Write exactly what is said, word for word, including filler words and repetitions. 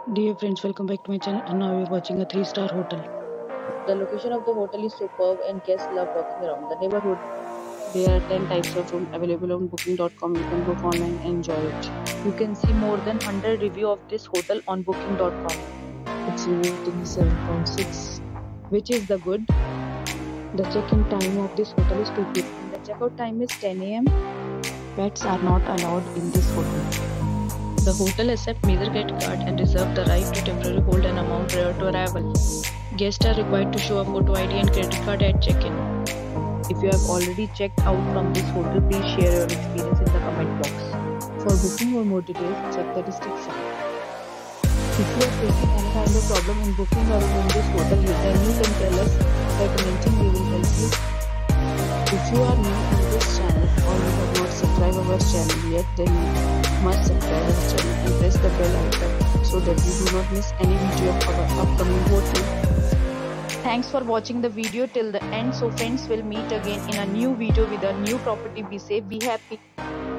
Dear friends, welcome back to my channel, and now we're watching a three star hotel. The location of the hotel is superb and guests love walking around the neighborhood. There are ten types of rooms available on booking dot com. You can book online and enjoy it. You can see more than one hundred reviews of this hotel on booking dot com. Its rating is seven point six, which is the good. The check-in time of this hotel is two p m The checkout time is ten a m Pets are not allowed in this hotel. The hotel accepts major credit card and reserves the right to temporarily hold an amount prior to arrival. Guests are required to show a photo I D and credit card at check-in. If you have already checked out from this hotel, please share your experience in the comment box. For booking or more details, check the description. If you are facing any kind of problem in booking or in this hotel, you can, you can tell us by commenting. We will help you. If you are new to this channel or you have not subscribed our channel yet, then you must subscribe our channel and press the bell icon so that you do not miss any video of our upcoming hotel. Thanks for watching the video till the end. So friends, will meet again in a new video with a new property. Be safe, be happy.